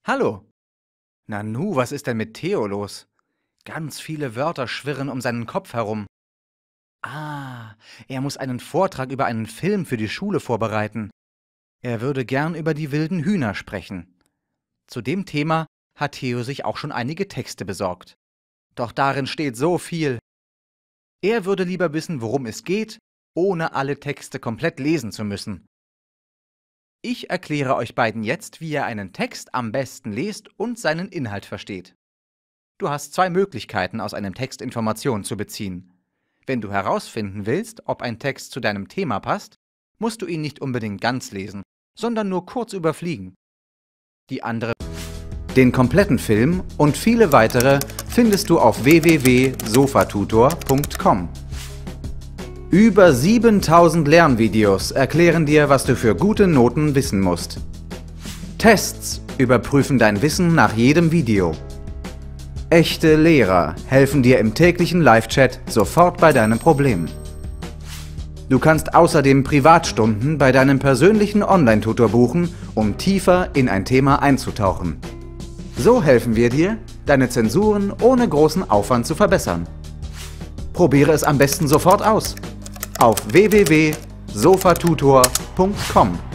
Hallo. Nanu, was ist denn mit Theo los? Ganz viele Wörter schwirren um seinen Kopf herum. Ah, er muss einen Vortrag über einen Film für die Schule vorbereiten. Er würde gern über die wilden Hühner sprechen. Zu dem Thema hat Theo sich auch schon einige Texte besorgt. Doch darin steht so viel. Er würde lieber wissen, worum es geht, ohne alle Texte komplett lesen zu müssen. Ich erkläre euch beiden jetzt, wie ihr einen Text am besten lest und seinen Inhalt versteht. Du hast zwei Möglichkeiten, aus einem Text Informationen zu beziehen. Wenn du herausfinden willst, ob ein Text zu deinem Thema passt, musst du ihn nicht unbedingt ganz lesen, sondern nur kurz überfliegen. Den kompletten Film und viele weitere findest du auf www.sofatutor.com. Über 7000 Lernvideos erklären dir, was du für gute Noten wissen musst. Tests überprüfen dein Wissen nach jedem Video. Echte Lehrer helfen dir im täglichen Live-Chat sofort bei deinem Problem. Du kannst außerdem Privatstunden bei deinem persönlichen Online-Tutor buchen, um tiefer in ein Thema einzutauchen. So helfen wir dir, deine Zensuren ohne großen Aufwand zu verbessern. Probiere es am besten sofort aus. Auf www.sofatutor.com